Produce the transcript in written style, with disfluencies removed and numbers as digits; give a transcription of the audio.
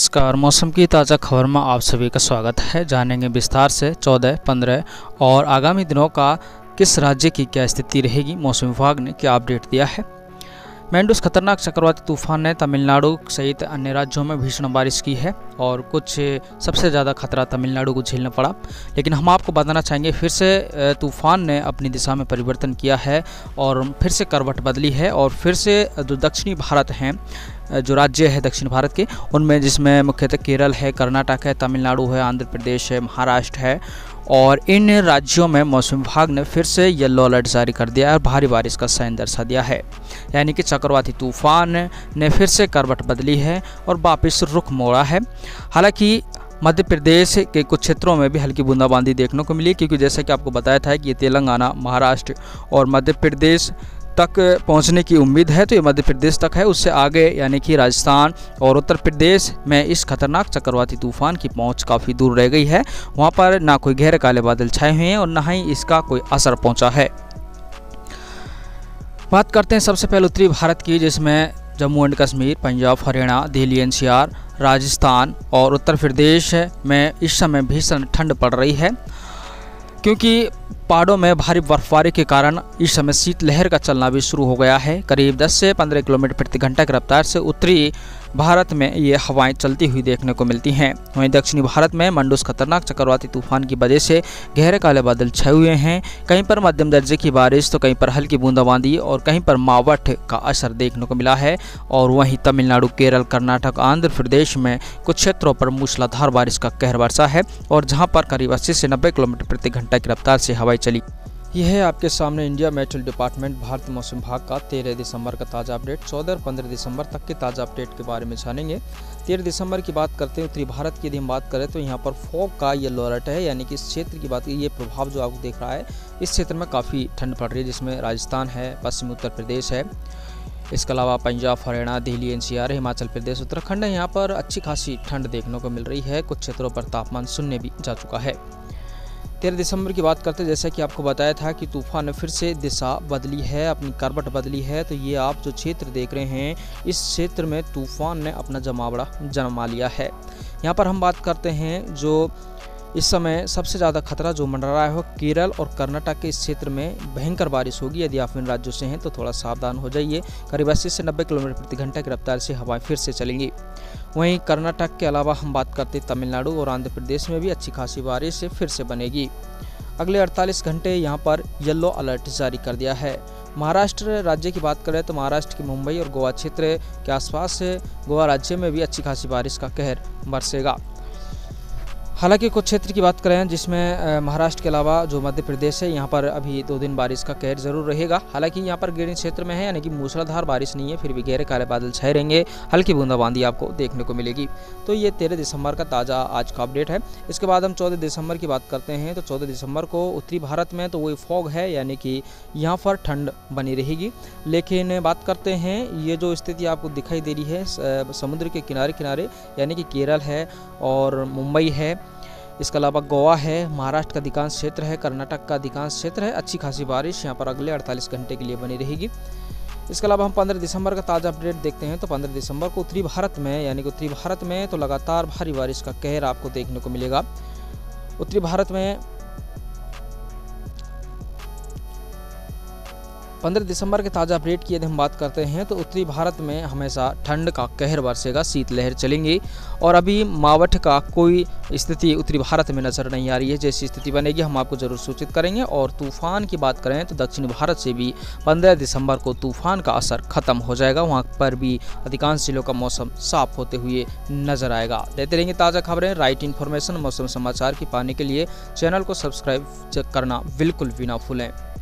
नमस्कार। मौसम की ताज़ा खबर में आप सभी का स्वागत है। जानेंगे विस्तार से 14, 15 और आगामी दिनों का किस राज्य की क्या स्थिति रहेगी। मौसम विभाग ने क्या अपडेट दिया है। मैंडूस खतरनाक चक्रवाती तूफान ने तमिलनाडु सहित अन्य राज्यों में भीषण बारिश की है और कुछ सबसे ज़्यादा खतरा तमिलनाडु को झेलना पड़ा। लेकिन हम आपको बताना चाहेंगे फिर से तूफान ने अपनी दिशा में परिवर्तन किया है और फिर से करवट बदली है और फिर से जो दक्षिणी भारत हैं, जो राज्य है दक्षिण भारत के, उनमें जिसमें मुख्यतः केरल है, कर्नाटक है, तमिलनाडु है, आंध्र प्रदेश है, महाराष्ट्र है और इन राज्यों में मौसम विभाग ने फिर से येलो अलर्ट जारी कर दिया है और भारी बारिश का साइन दर्शा दिया है। यानी कि चक्रवाती तूफान ने फिर से करवट बदली है और वापस रुख मोड़ा है। हालांकि मध्य प्रदेश के कुछ क्षेत्रों में भी हल्की बूंदाबांदी देखने को मिली, क्योंकि जैसा कि आपको बताया था कि ये तेलंगाना, महाराष्ट्र और मध्य प्रदेश तक पहुंचने की उम्मीद है। तो ये मध्य प्रदेश तक है, उससे आगे यानी कि राजस्थान और उत्तर प्रदेश में इस खतरनाक चक्रवाती तूफान की पहुंच काफ़ी दूर रह गई है। वहां पर ना कोई गहरे काले बादल छाए हुए हैं और ना ही इसका कोई असर पहुंचा है। बात करते हैं सबसे पहले उत्तरी भारत की, जिसमें जम्मू एंड कश्मीर, पंजाब, हरियाणा, दिल्ली एनसीआर, राजस्थान और उत्तर प्रदेश में इस समय भीषण ठंड पड़ रही है, क्योंकि पहाड़ों में भारी बर्फबारी के कारण इस समय शीतलहर का चलना भी शुरू हो गया है। करीब 10 से 15 किलोमीटर प्रति घंटा की रफ्तार से उत्तरी भारत में ये हवाएं चलती हुई देखने को मिलती हैं। वहीं दक्षिणी भारत में मंडूस खतरनाक चक्रवाती तूफान की वजह से गहरे काले बादल छाए हुए हैं। कहीं पर मध्यम दर्जे की बारिश तो कहीं पर हल्की बूंदाबांदी और कहीं पर मावठ का असर देखने को मिला है। और वहीं तमिलनाडु, केरल, कर्नाटक, आंध्र प्रदेश में कुछ क्षेत्रों पर मूसलाधार बारिश का कहर बरसा है और जहां पर करीब 80 से 90 किलोमीटर प्रति घंटा की रफ्तार से हवाएं चली। यह है आपके सामने इंडिया मेट्रोलॉजी डिपार्टमेंट भारतीय मौसम विभाग का 13 दिसंबर का ताज़ा अपडेट। 14 और 15 दिसंबर तक के ताज़ा अपडेट के बारे में जानेंगे। 13 दिसंबर की बात करते हैं, उत्तरी भारत की यदि हम बात करें तो यहाँ पर फॉग का येलो अलर्ट है। यानी कि इस क्षेत्र की बात, ये प्रभाव जो आपको देख रहा है, इस क्षेत्र में काफ़ी ठंड पड़ रही है, जिसमें राजस्थान है, पश्चिमी उत्तर प्रदेश है, इसके अलावा पंजाब, हरियाणा, दिल्ली एनसीआर, हिमाचल प्रदेश, उत्तराखंड है। यहाँ पर अच्छी खासी ठंड देखने को मिल रही है। कुछ क्षेत्रों पर तापमान शून्य भी जा चुका है। 13 दिसंबर की बात करते हैं, जैसा कि आपको बताया था कि तूफान ने फिर से दिशा बदली है, अपनी करवट बदली है। तो ये आप जो क्षेत्र देख रहे हैं, इस क्षेत्र में तूफान ने अपना जमावड़ा जमा लिया है। यहाँ पर हम बात करते हैं जो इस समय सबसे ज़्यादा खतरा जो मंडरा रहा है वो केरल और कर्नाटक के इस क्षेत्र में भयंकर बारिश होगी। यदि आप इन राज्यों से हैं तो थोड़ा सावधान हो जाइए। करीब 80 से 90 किलोमीटर प्रति घंटा की रफ्तार से हवाएं फिर से चलेंगी। वहीं कर्नाटक के अलावा हम बात करते हैं तमिलनाडु और आंध्र प्रदेश में भी अच्छी खासी बारिश फिर से बनेगी। अगले 48 घंटे यहाँ पर येलो अलर्ट जारी कर दिया है। महाराष्ट्र राज्य की बात करें तो महाराष्ट्र की मुंबई और गोवा क्षेत्र के आसपास गोवा राज्य में भी अच्छी खासी बारिश का कहर बरसेगा। हालांकि कुछ क्षेत्र की बात करें जिसमें महाराष्ट्र के अलावा जो मध्य प्रदेश है, यहाँ पर अभी 2 दिन बारिश का कहर जरूर रहेगा। हालांकि यहाँ पर गिरिन क्षेत्र में है, यानी कि मूसलाधार बारिश नहीं है, फिर भी गहरे काले बादल छाए रहेंगे, हल्की बूंदाबांदी आपको देखने को मिलेगी। तो ये 13 दिसंबर का ताज़ा आज का अपडेट है। इसके बाद हम 14 दिसंबर की बात करते हैं। तो 14 दिसंबर को उत्तरी भारत में तो वही फॉग है, यानी कि यहाँ पर ठंड बनी रहेगी। लेकिन बात करते हैं, ये जो स्थिति आपको दिखाई दे रही है समुद्र के किनारे किनारे, यानी कि केरल है और मुंबई है, इसके अलावा गोवा है, महाराष्ट्र का अधिकांश क्षेत्र है, कर्नाटक का अधिकांश क्षेत्र है। अच्छी खासी बारिश यहाँ पर अगले 48 घंटे के लिए बनी रहेगी। इसके अलावा हम 15 दिसंबर का ताज़ा अपडेट देखते हैं। तो 15 दिसंबर को उत्तरी भारत में, यानी कि उत्तरी भारत में तो लगातार भारी बारिश का कहर आपको देखने को मिलेगा। उत्तरी भारत में 15 दिसंबर के ताज़ा अपडेट की यदि हम बात करते हैं तो उत्तरी भारत में हमेशा ठंड का कहर बरसेगा, शीतलहर चलेंगी और अभी मावठ का कोई स्थिति उत्तरी भारत में नज़र नहीं आ रही है। जैसी स्थिति बनेगी हम आपको ज़रूर सूचित करेंगे। और तूफान की बात करें तो दक्षिण भारत से भी 15 दिसंबर को तूफान का असर खत्म हो जाएगा। वहाँ पर भी अधिकांश जिलों का मौसम साफ होते हुए नजर आएगा। देते रहेंगे ताज़ा खबरें, राइट इन्फॉर्मेशन, मौसम समाचार की पाने के लिए चैनल को सब्सक्राइब करना बिल्कुल भी ना भूलें।